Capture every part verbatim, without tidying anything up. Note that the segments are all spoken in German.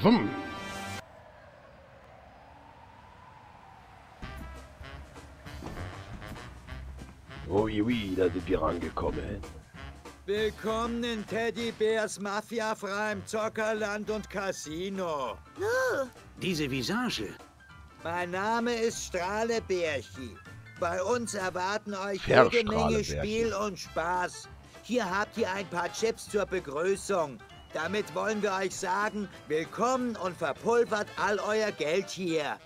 Wumm. Ui, ui, da sind wir rangekommen. Willkommen in Teddybärs mafiafreiem Zockerland und Casino. Oh, Diese Visage. Mein Name ist Strahlebärchi. Bei uns erwarten euch Herr jede Menge Strahlebärchi. Spiel und Spaß. Hier habt ihr ein paar Chips zur Begrüßung. Damit wollen wir euch sagen, willkommen und verpulvert all euer Geld hier.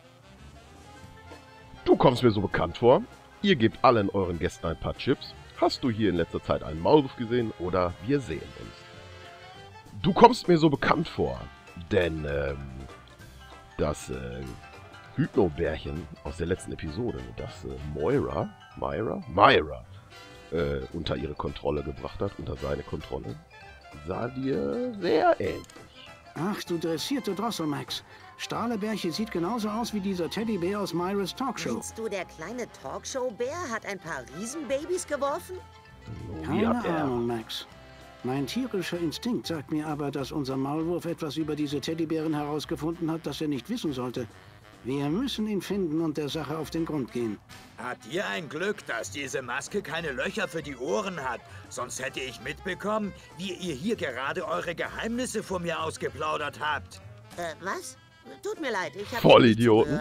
Du kommst mir so bekannt vor. Ihr gebt allen euren Gästen ein paar Chips. Hast du hier in letzter Zeit einen Maulwurf gesehen oder wir sehen uns? Du kommst mir so bekannt vor, denn ähm, das äh, Hypnobärchen aus der letzten Episode, das äh, Moira, Myra, Myra äh, unter ihre Kontrolle gebracht hat, unter seine Kontrolle, sah dir sehr ähnlich. Ach, du dressierte Drosselmax. Strahlebärche sieht genauso aus wie dieser Teddybär aus Myras Talkshow. meinst du, der kleine Talkshow-Bär hat ein paar Riesenbabys geworfen? Wie Keine hat er? Ahnung, Max. Mein tierischer Instinkt sagt mir aber, dass unser Maulwurf etwas über diese Teddybären herausgefunden hat, das er nicht wissen sollte. Wir müssen ihn finden und der Sache auf den Grund gehen. Habt ihr ein Glück, dass diese Maske keine Löcher für die Ohren hat? Sonst hätte ich mitbekommen, wie ihr hier gerade eure Geheimnisse vor mir ausgeplaudert habt. Äh, was? Tut mir leid, ich habe Vollidioten.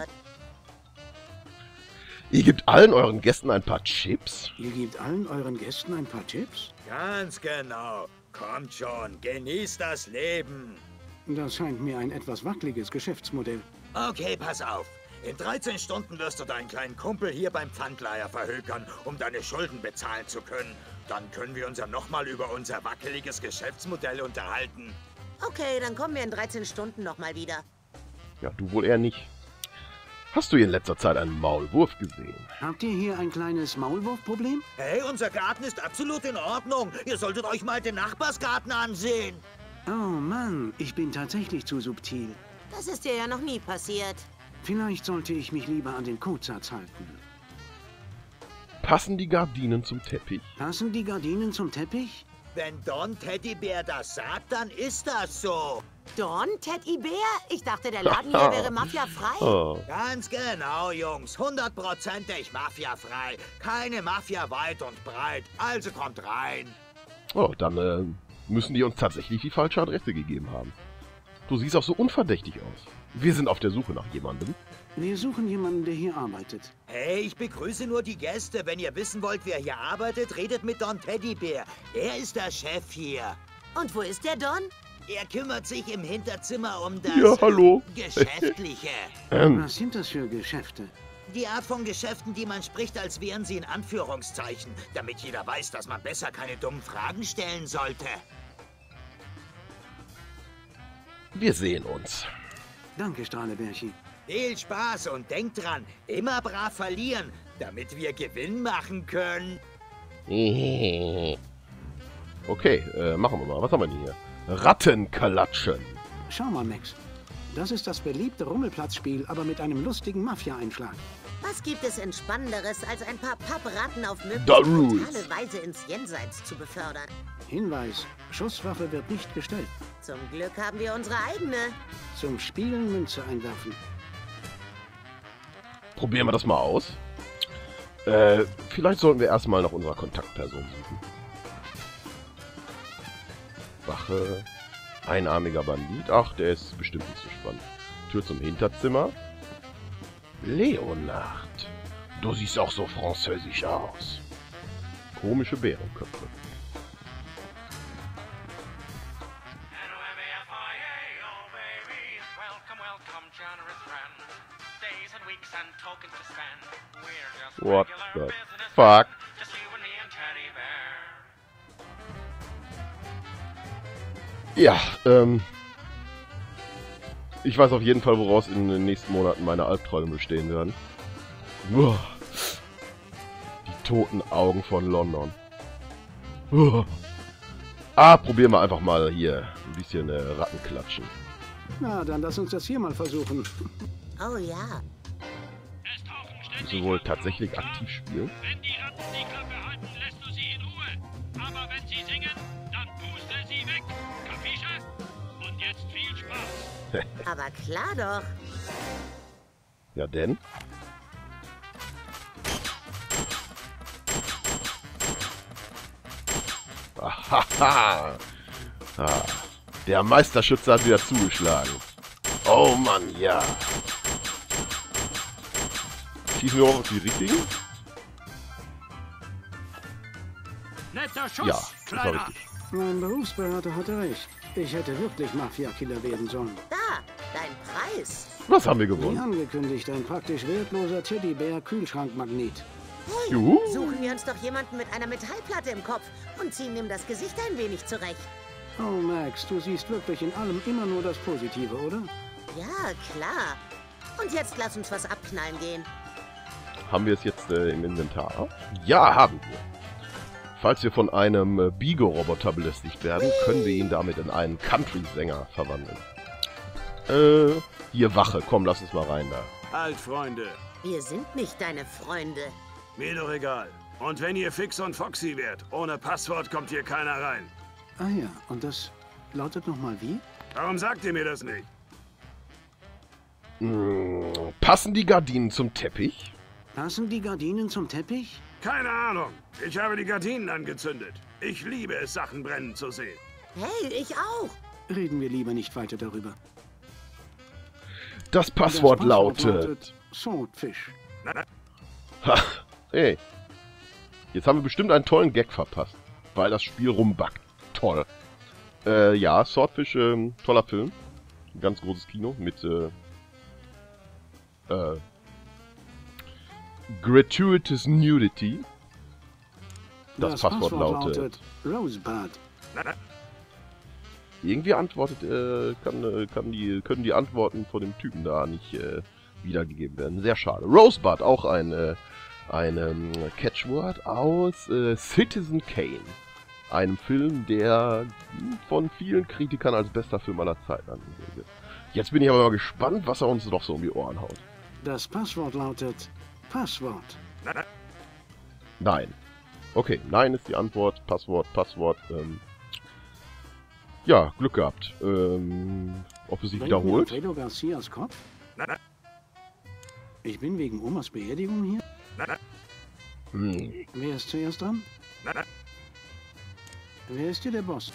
Ihr gebt allen euren Gästen ein paar Chips? Ihr gebt allen euren Gästen ein paar Tipps? Ganz genau. Kommt schon, genießt das Leben. Das scheint mir ein etwas wackeliges Geschäftsmodell. Okay, pass auf. In dreizehn Stunden wirst du deinen kleinen Kumpel hier beim Pfandleiher verhökern, um deine Schulden bezahlen zu können. Dann können wir uns ja nochmal über unser wackeliges Geschäftsmodell unterhalten. Okay, dann kommen wir in dreizehn Stunden nochmal wieder. Ja, du wohl eher nicht. Hast du in letzter Zeit einen Maulwurf gesehen? Habt ihr hier ein kleines Maulwurfproblem? Hey, unser Garten ist absolut in Ordnung. Ihr solltet euch mal den Nachbarsgarten ansehen. Oh Mann, ich bin tatsächlich zu subtil. Das ist dir ja noch nie passiert. Vielleicht sollte ich mich lieber an den Codesatz halten. Passen die Gardinen zum Teppich? Passen die Gardinen zum Teppich? Wenn Don Teddybär das sagt, dann ist das so. Don, Teddybär? Ich dachte, der Laden hier wäre mafiafrei. Oh. Ganz genau, Jungs. Hundertprozentig mafiafrei. Keine Mafia weit und breit. Also kommt rein. Oh, dann äh, müssen die uns tatsächlich die falsche Adresse gegeben haben. Du siehst auch so unverdächtig aus. Wir sind auf der Suche nach jemandem. Wir suchen jemanden, der hier arbeitet. Hey, ich begrüße nur die Gäste. Wenn ihr wissen wollt, wer hier arbeitet, redet mit Don Teddybär. Er ist der Chef hier. Und wo ist der Don? Er kümmert sich im Hinterzimmer um das Ja, hallo. Geschäftliche. Ähm, Was sind das für Geschäfte? Die Art von Geschäften, die man spricht, als wären sie in Anführungszeichen, damit jeder weiß, dass man besser keine dummen Fragen stellen sollte. wir sehen uns. Danke, Strahlebärchi. Viel Spaß und denkt dran, immer brav verlieren, damit wir Gewinn machen können. Okay, äh, machen wir mal. Was haben wir denn hier? Rattenklatschen. Schau mal, Max. Das ist das beliebte Rummelplatzspiel, aber mit einem lustigen Mafia-Einschlag. Was gibt es Entspannenderes, als ein paar Pappratten auf The möglichst rules. brutale Weise ins Jenseits zu befördern? Hinweis, Schusswaffe wird nicht gestellt. Zum Glück haben wir unsere eigene. Zum Spielen Münze einwerfen. Probieren wir das mal aus. Äh, vielleicht sollten wir erstmal nach unserer Kontaktperson suchen. Wache. Einarmiger Bandit. Ach, der ist bestimmt nicht so spannend. Tür zum Hinterzimmer. Leonard. Du siehst auch so französisch aus. Komische Bärenköpfe. N O M A F I A, oh baby, welcome, welcome, generous friend. Days and weeks and tokens to spend. We're just What regular the business fuck? men, just you and me and Teddy Bear. Ja, ähm... ich weiß auf jeden Fall, woraus in den nächsten Monaten meine Albträume bestehen werden. Uah. Die toten Augen von London. Uah. Ah, probieren wir einfach mal hier ein bisschen äh, Rattenklatschen. Na, dann lass uns das hier mal versuchen. Oh ja. Es tauchen Müssen ständig wir wohl Ratten tatsächlich auf. aktiv spielen? Wenn die Ratten die Klappe halten, lässt du sie in Ruhe. Aber wenn sie singen, dann puste sie weg. Kapische? Und jetzt viel Spaß. Aber klar doch. Ja, denn? Ahaha! Ah, der Meisterschütze hat wieder zugeschlagen. Oh Mann, ja. Schießen wir auch auf die richtigen? Netter Schuss, Ja, das war Kleiner. richtig. Mein Berufsberater hatte recht. Ich hätte wirklich Mafia-Killer werden sollen. Da, dein Preis. Was haben wir Wie gewonnen? angekündigt, ein praktisch wertloser Teddybär-Kühlschrankmagnet. Hey, Juhu. suchen wir uns doch jemanden mit einer Metallplatte im Kopf und ziehen ihm das Gesicht ein wenig zurecht. Oh, Max, du siehst wirklich in allem immer nur das Positive, oder? Ja, klar. Und jetzt lass uns was abknallen gehen. Haben wir es jetzt äh, im Inventar? Ja, haben wir. Falls wir von einem äh, Bigo-Roboter belästigt werden, können wir ihn damit in einen Country-Sänger verwandeln. Äh, hier Wache. Komm, lass uns mal rein da. Halt, Freunde. Wir sind nicht deine Freunde. Mir doch egal. Und wenn ihr Fix und Foxy wärt, ohne Passwort kommt hier keiner rein. Ah ja, und das lautet nochmal wie? Warum sagt ihr mir das nicht? Hm, passen die Gardinen zum Teppich? Passen die Gardinen zum Teppich? Keine Ahnung. Ich habe die Gardinen angezündet. Ich liebe es, Sachen brennen zu sehen. Hey, ich auch. Reden wir lieber nicht weiter darüber. Das Passwort, Das lautet... Swordfish. Ha, hey. Jetzt haben wir bestimmt einen tollen Gag verpasst, weil das Spiel rumbackt. Toll. Äh, ja, Swordfish, ähm, toller Film. Ein ganz großes Kino mit, äh, äh, Gratuitous Nudity. Das, Passwort, lautet... Rosebud. Irgendwie antwortet, äh, kann, äh, kann die, können die Antworten von dem Typen da nicht äh, wiedergegeben werden. Sehr schade. Rosebud, auch ein, äh, ein ähm, Catchword aus äh, Citizen Kane. Einem Film, der von vielen Kritikern als bester Film aller Zeiten angesehen wird. Jetzt bin ich aber mal gespannt, was er uns noch so um die Ohren haut. Das Passwort lautet Passwort. Nein. Okay, nein ist die Antwort. Passwort, Passwort. Ähm, ja, Glück gehabt. Ähm, ob es sich Bringt mir wiederholt? Alfredo Garcias Kopf? Ich bin wegen Omas Beerdigung hier. Hm. Wer ist zuerst dran? Wer ist hier der Boss?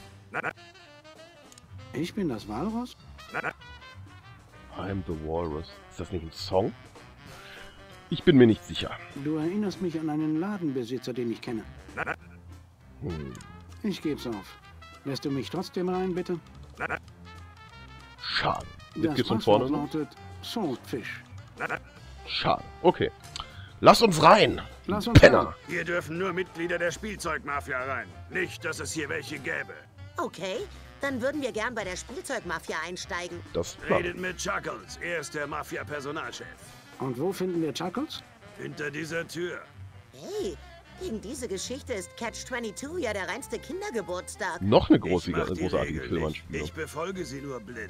Ich bin das Walross? I'm the Walrus. Ist das nicht ein Song? Ich bin mir nicht sicher. Du erinnerst mich an einen Ladenbesitzer, den ich kenne. Hm. Ich geb's auf. Lässt du mich trotzdem rein, bitte? Schade. Jetzt Das geht's von Passwort vorne los. lautet Swordfish. Schade. Okay. Lass uns rein. Lass uns Penner. rein. Hier dürfen nur Mitglieder der Spielzeugmafia rein. Nicht, dass es hier welche gäbe. Okay, dann würden wir gern bei der Spielzeugmafia einsteigen. Das Redet mit Chuckles. Er ist der Mafia-Personalchef. Und wo finden wir Chuckles? Hinter dieser Tür. Hey, gegen diese Geschichte ist Catch zweiundzwanzig ja der reinste Kindergeburtstag. noch eine Ich großige, mach die großartige Regeln Filmanspielung. nicht. Ich befolge sie nur blind.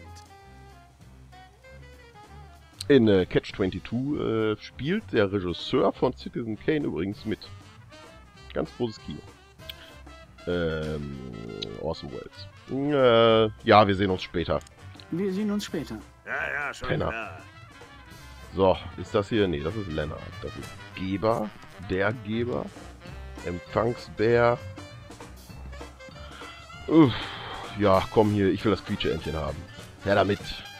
In äh, Catch zweiundzwanzig äh, spielt der Regisseur von Citizen Kane übrigens mit. Ganz großes Kino. Ähm, Orson Welles. Äh, ja, wir sehen uns später. Wir sehen uns später. Ja, ja, schon Penner. klar. So, ist das hier? Nee, das ist Lennart. Das ist Geber. Der Geber. Empfangsbär. Uff. Ja, komm hier, ich will das Quietscheentchen haben. Ja, damit.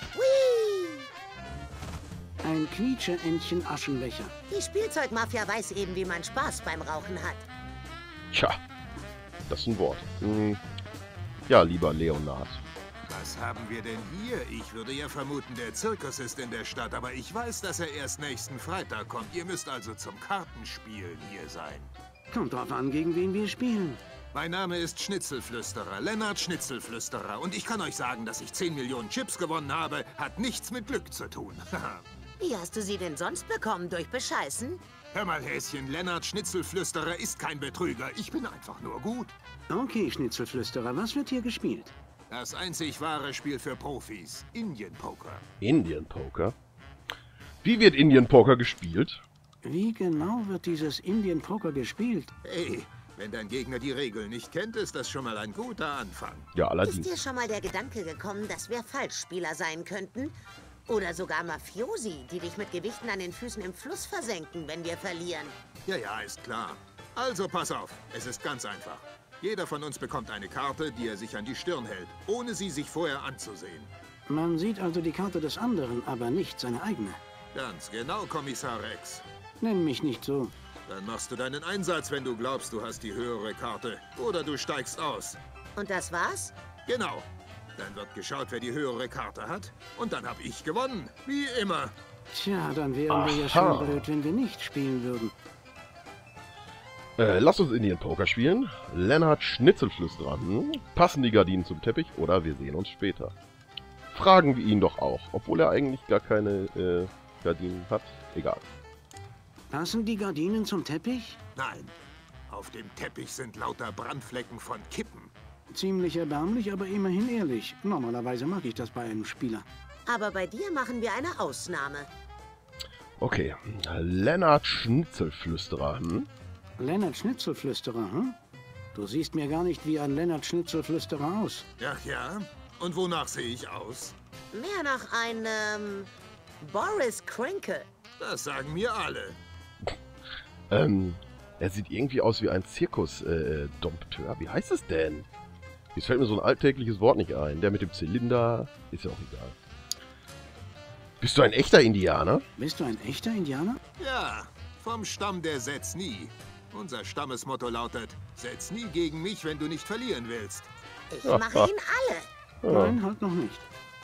Ein Quietscheentchen Aschenbecher. Die Spielzeugmafia weiß eben, wie man Spaß beim Rauchen hat. Tja, das ist ein Wort. Hm. Ja, lieber Leonard. Was haben wir denn hier? Ich würde ja vermuten, der Zirkus ist in der Stadt, aber ich weiß, dass er erst nächsten Freitag kommt. Ihr müsst also zum Kartenspielen hier sein. Kommt drauf an, gegen wen wir spielen. Mein Name ist Schnitzelflüsterer, Lennart Schnitzelflüsterer. Und ich kann euch sagen, dass ich zehn Millionen Chips gewonnen habe, hat nichts mit Glück zu tun. Wie hast du sie denn sonst bekommen? Durch Bescheißen? Hör mal, Häschen, Lennart Schnitzelflüsterer ist kein Betrüger. Ich bin einfach nur gut. Okay, Schnitzelflüsterer, was wird hier gespielt? Das einzig wahre Spiel für Profis, Indian Poker. Indian Poker? Wie wird Indian Poker gespielt? Wie genau wird dieses Indian Poker gespielt? Hey, Wenn dein Gegner die Regeln nicht kennt, ist das schon mal ein guter Anfang. Ja, Ist allerdings. dir schon mal der Gedanke gekommen, dass wir Falschspieler sein könnten? Oder sogar Mafiosi, die dich mit Gewichten an den Füßen im Fluss versenken, wenn wir verlieren? Ja, ja, ist klar. Also pass auf, es ist ganz einfach. Jeder von uns bekommt eine Karte, die er sich an die Stirn hält, ohne sie sich vorher anzusehen. Man sieht also die Karte des anderen, aber nicht seine eigene. Ganz genau, Kommissar Rex. Nenn mich nicht so. Dann machst du deinen Einsatz, wenn du glaubst, du hast die höhere Karte. Oder du steigst aus. Und das war's? Genau. Dann wird geschaut, wer die höhere Karte hat. Und dann habe ich gewonnen. Wie immer. Tja, dann wären wir ja Aha. schon blöd, wenn wir nicht spielen würden. Äh, lass uns Indian Poker spielen. Lennart Schnitzelflüsterer. Hm? Passen die Gardinen zum Teppich oder wir sehen uns später? Fragen wir ihn doch auch, obwohl er eigentlich gar keine äh, Gardinen hat. Egal. Passen die Gardinen zum Teppich? Nein. Auf dem Teppich sind lauter Brandflecken von Kippen. Ziemlich erbärmlich, aber immerhin ehrlich. Normalerweise mag ich das bei einem Spieler. Aber bei dir machen wir eine Ausnahme. Okay. Lennart Schnitzelflüsterer. Hm? Lennart Schnitzelflüsterer, hm? Du siehst mir gar nicht wie ein Lennart Schnitzelflüsterer aus. Ach ja? Und wonach sehe ich aus? Mehr nach einem Boris Krinkel. Das sagen mir alle. Ähm, er sieht irgendwie aus wie ein Zirkus-Dompteur. Wie heißt es denn? Jetzt fällt mir so ein alltägliches Wort nicht ein. Der mit dem Zylinder. Ist ja auch egal. Bist du ein echter Indianer? Bist du ein echter Indianer? Ja, vom Stamm der Setz nie. Unser Stammesmotto lautet, setz nie gegen mich, wenn du nicht verlieren willst. Ich mache ihn alle. Ja. Nein, halt noch nicht.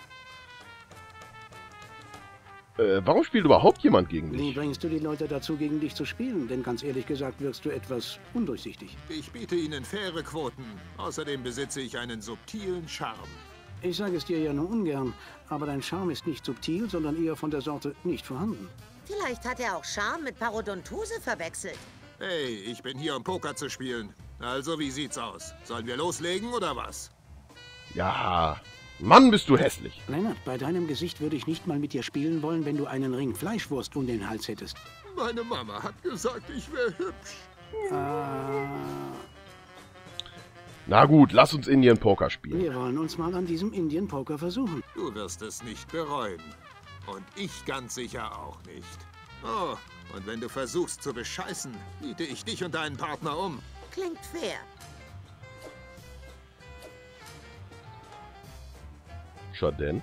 Äh, warum spielt überhaupt jemand gegen Wie dich? bringst du die Leute dazu, gegen dich zu spielen? Denn ganz ehrlich gesagt wirkst du etwas undurchsichtig. Ich biete ihnen faire Quoten. Außerdem besitze ich einen subtilen Charme. Ich sage es dir ja nur ungern, aber dein Charme ist nicht subtil, sondern eher von der Sorte nicht vorhanden. Vielleicht hat er auch Charme mit Parodontose verwechselt. Hey, ich bin hier, um Poker zu spielen. Also, wie sieht's aus? Sollen wir loslegen oder was? Ja. Mann, bist du hässlich. Lennart, bei deinem Gesicht würde ich nicht mal mit dir spielen wollen, wenn du einen Ring Fleischwurst um den Hals hättest. Meine Mama hat gesagt, ich wäre hübsch. Äh, Na gut, lass uns Indian Poker spielen. wir wollen uns mal an diesem Indian Poker versuchen. Du wirst es nicht bereuen. Und ich ganz sicher auch nicht. Oh, und wenn du versuchst zu bescheißen, biete ich dich und deinen Partner um. Klingt fair. Schaden.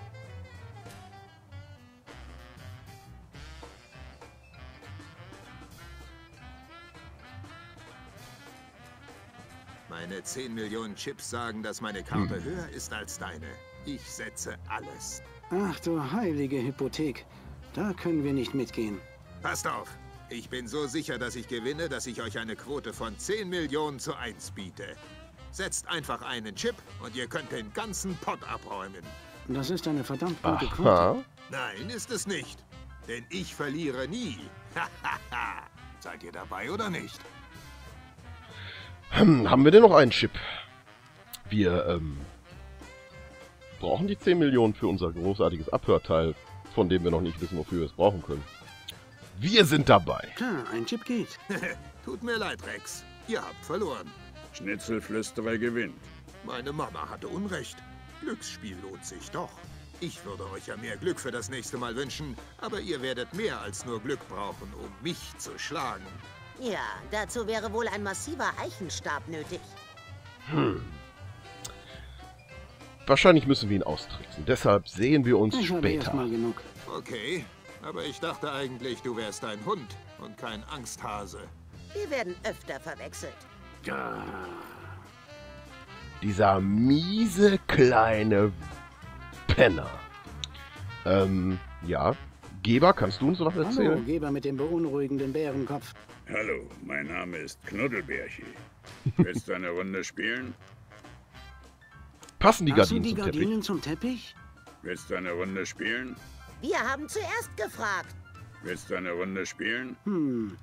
Meine zehn Millionen Chips sagen, dass meine Karte höher ist als deine. Ich setze alles. Ach du heilige Hypothek, da können wir nicht mitgehen. Passt auf. Ich bin so sicher, dass ich gewinne, dass ich euch eine Quote von zehn Millionen zu eins biete. Setzt einfach einen Chip und ihr könnt den ganzen Pott abräumen. Das ist eine verdammt gute Quote. Aha. Nein, ist es nicht. Denn ich verliere nie. Seid ihr dabei oder nicht? Hm, haben wir denn noch einen Chip? Wir, ähm... brauchen die zehn Millionen für unser großartiges Abhörteil, von dem wir noch nicht wissen, wofür wir es brauchen können. Wir sind dabei. Klar, ein Chip geht. Tut mir leid, Rex. Ihr habt verloren. Schnitzelflüsterer gewinnt. Meine Mama hatte Unrecht. Glücksspiel lohnt sich doch. Ich würde euch ja mehr Glück für das nächste Mal wünschen, aber ihr werdet mehr als nur Glück brauchen, um mich zu schlagen. Ja, dazu wäre wohl ein massiver Eichenstab nötig. Wahrscheinlich müssen wir ihn austricksen. Deshalb sehen wir uns Ich habe später. erstmal genug. Okay, aber ich dachte eigentlich, du wärst ein Hund und kein Angsthase. Wir werden öfter verwechselt. Dieser miese kleine Penner. Ähm, ja. Geber, kannst du uns was Hallo, erzählen? Geber mit dem beunruhigenden Bärenkopf. Hallo, mein Name ist Knuddelbärchi. Willst du eine Runde spielen? Passen die Hast du Gardinen die zum Teppich? Gardinen zum Teppich? Willst du eine Runde spielen? Wir haben zuerst gefragt. Willst du eine Runde spielen? Hm,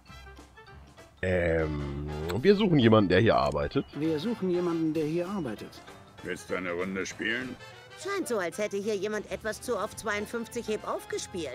Ähm, wir suchen jemanden, der hier arbeitet. wir suchen jemanden, der hier arbeitet. Willst du eine Runde spielen? Scheint so, als hätte hier jemand etwas zu oft zweiundfünfzig Heb aufgespielt.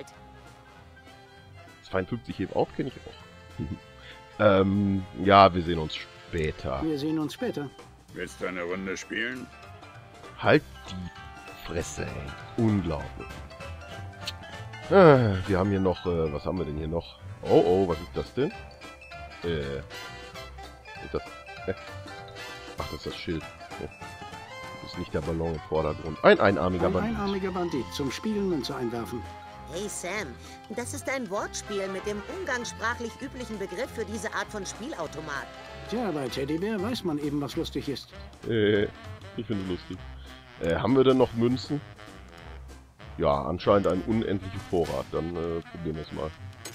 zweiundfünfzig Heb auf, kenne ich auch. ähm, ja, wir sehen uns später. Wir sehen uns später. Willst du eine Runde spielen? Halt die Fresse, ey. Unglaublich. Ah, wir haben hier noch, äh, was haben wir denn hier noch? Oh, oh, was ist das denn? Äh, ist das, äh. Ach, das ist das Schild. Oh. Das ist nicht der Ballon im Vordergrund. Ein einarmiger Ein Bandit. einarmiger Bandit zum Spielen und zu einwerfen. Hey Sam, das ist ein Wortspiel mit dem umgangssprachlich üblichen Begriff für diese Art von Spielautomat. Tja, bei Teddybär weiß man eben, was lustig ist. Äh, ich finde es lustig. Äh, haben wir denn noch Münzen? Ja, anscheinend ein unendlicher Vorrat. Dann äh, probieren wir es mal.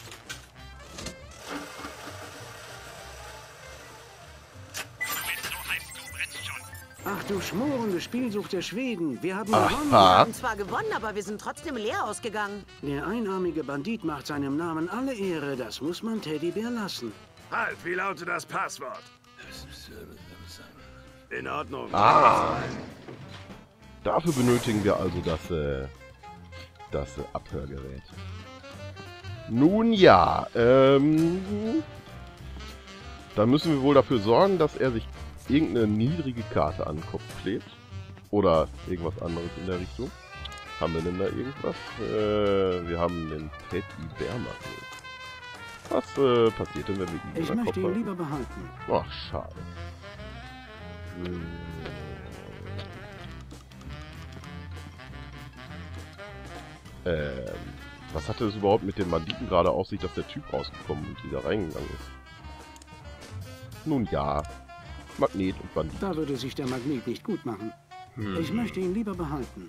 Ach du schmorende Spielsucht der Schweden. Wir haben Aha. gewonnen. Wir haben zwar gewonnen, aber wir sind trotzdem leer ausgegangen. Der einarmige Bandit macht seinem Namen alle Ehre. Das muss man Teddybär lassen. Halt, wie lautet das Passwort? In Ordnung. Ah! Dafür benötigen wir also das, äh, das äh, Abhörgerät. Nun ja, ähm... dann müssen wir wohl dafür sorgen, dass er sich irgendeine niedrige Karte an den Kopf klebt. Oder irgendwas anderes in der Richtung. Haben wir denn da irgendwas? Äh, wir haben den Teddybär-Magnet. Was äh, passiert denn, wenn wir ihn Ich über den möchte Kopf ihn halten? lieber behalten. Ach, schade. Hm. Ähm, was hatte es überhaupt mit dem Banditen gerade auf sich, dass der Typ rausgekommen und wieder reingegangen ist? Nun ja, Magnet und Bandit. Da würde sich der Magnet nicht gut machen. Hm. Ich möchte ihn lieber behalten.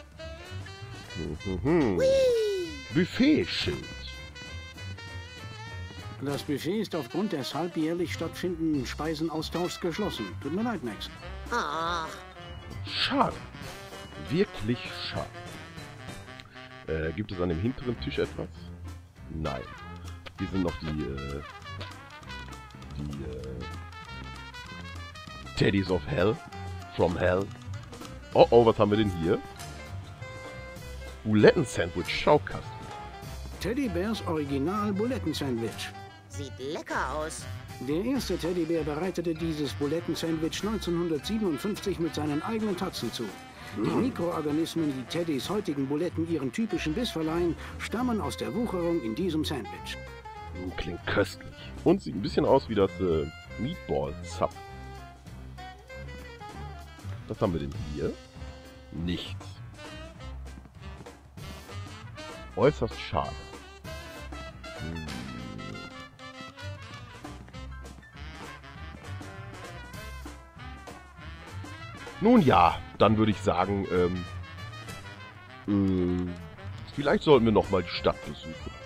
Hm, hm, hm. Buffetschild. Das Buffet ist aufgrund des halbjährlich stattfindenden Speisenaustauschs geschlossen. Tut mir leid, Max. Ach, Schade. Wirklich schade. Äh, gibt es an dem hinteren Tisch etwas? Nein. Hier sind noch die, äh, die, äh, Teddies of Hell. From Hell. Oh, oh, was haben wir denn hier? Buletten-Sandwich-Schaukasten. Teddybärs Original Buletten-Sandwich. sieht lecker aus. Der erste Teddybär bereitete dieses Buletten-Sandwich neunzehnhundertsiebenundfünfzig mit seinen eigenen Tatzen zu. Die Mikroorganismen, die Teddys heutigen Buletten ihren typischen Biss verleihen, stammen aus der Wucherung in diesem Sandwich. Hm, klingt köstlich. Und sieht ein bisschen aus wie das äh, Meatball-Sub. Was haben wir denn hier? Nichts. Äußerst schade. Hm. Nun ja, dann würde ich sagen, ähm, äh, vielleicht sollten wir noch mal die Stadt besuchen.